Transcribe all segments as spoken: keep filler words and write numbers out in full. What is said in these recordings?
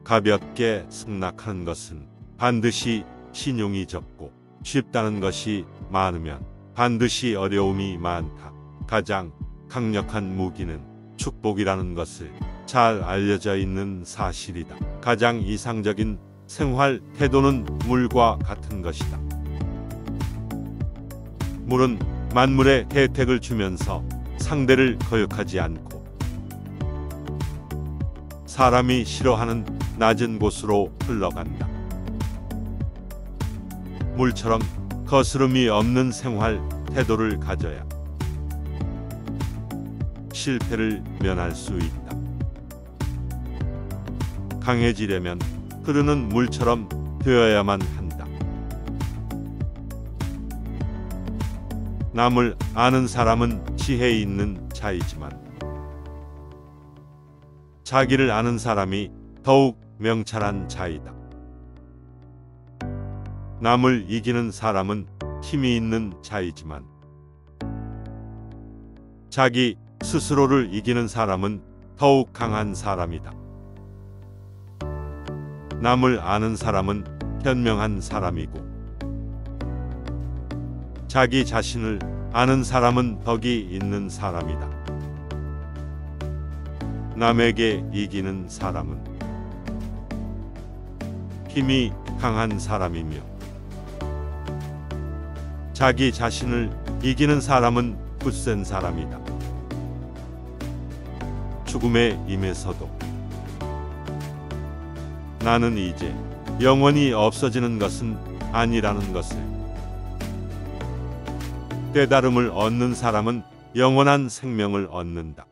가볍게 승낙하는 것은 반드시 신용이 적고 쉽다는 것이 많으면 반드시 어려움이 많다. 가장 강력한 무기는 축복이라는 것을 잘 알려져 있는 사실이다. 가장 이상적인 생활 태도는 물과 같은 것이다. 물은 만물에 혜택을 주면서 상대를 거역하지 않고 사람이 싫어하는 낮은 곳으로 흘러간다. 물처럼 거스름이 없는 생활 태도를 가져야 실패를 면할 수 있다. 강해지려면 흐르는 물처럼 되어야만 한다. 남을 아는 사람은 지혜 있는 자이지만 자기를 아는 사람이 더욱 명철한 자이다. 남을 이기는 사람은 힘이 있는 자이지만 자기 스스로를 이기는 사람은 더욱 강한 사람이다. 남을 아는 사람은 현명한 사람이고 자기 자신을 아는 사람은 덕이 있는 사람이다. 남에게 이기는 사람은 힘이 강한 사람이며 자기 자신을 이기는 사람은 굳센 사람이다. 죽음의 임에서도 나는 이제 영원히 없어지는 것은 아니라는 것을 깨달음을 얻는 사람은 영원한 생명을 얻는다.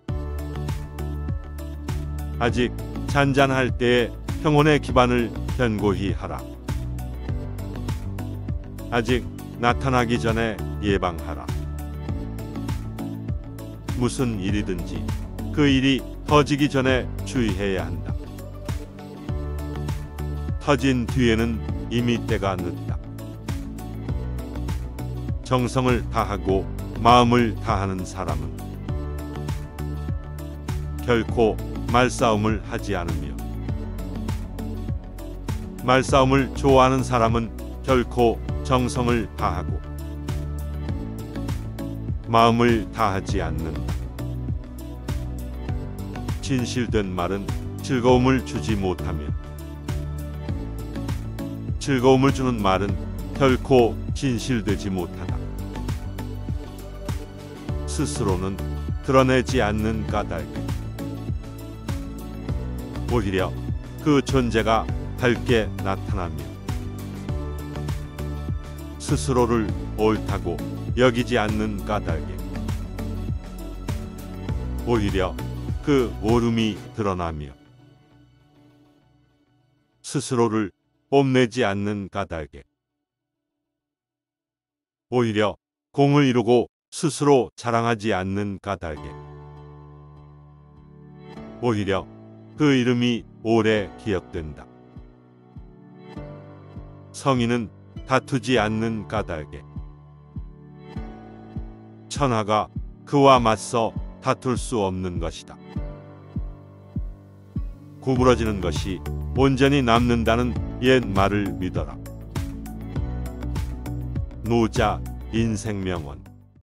아직 잔잔할 때에 평온의 기반을 견고히 하라. 아직 나타나기 전에 예방하라. 무슨 일이든지 그 일이 터지기 전에 주의해야 한다. 터진 뒤에는 이미 때가 늦다. 정성을 다하고 마음을 다하는 사람은 결코 말싸움을 하지 않으며 말싸움을 좋아하는 사람은 결코 정성을 다하고 마음을 다하지 않는다. 진실된 말은 즐거움을 주지 못하며 즐거움을 주는 말은 결코 진실되지 못하다. 스스로는 드러내지 않는 까닭에 오히려 그 존재가 밝게 나타나며 스스로를 옳다고 여기지 않는 까닭에 오히려 그 옳음이 드러나며 스스로를 뽐내지 않는 까닭에 오히려 공을 이루고 스스로 자랑하지 않는 까닭에 오히려 그 이름이 오래 기억된다. 성인은 다투지 않는 까닭에 천하가 그와 맞서 다툴 수 없는 것이다. 구부러지는 것이 온전히 남는다는 옛 말을 믿어라. 노자 인생명언.